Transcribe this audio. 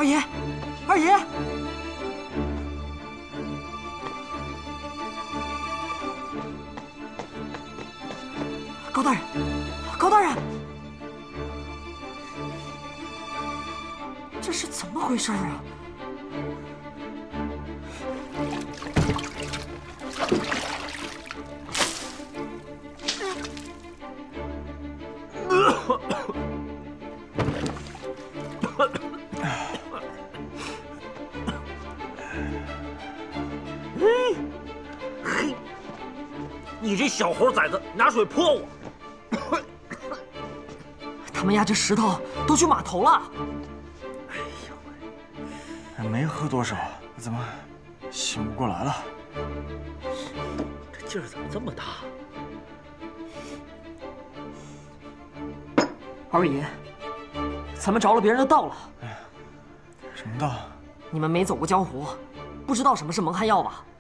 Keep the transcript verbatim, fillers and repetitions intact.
二爷，二爷，高大人，高大人，这是怎么回事啊？ 嘿，你这小猴崽子，拿水泼我！ 他们家这石头都去码头了。 哎呦，没喝多少，怎么醒不过来了？ 这劲儿怎么这么大？ 二爷，咱们着了别人的道了。 什么道？ 你们没走过江湖，不知道什么是蒙汗药吧？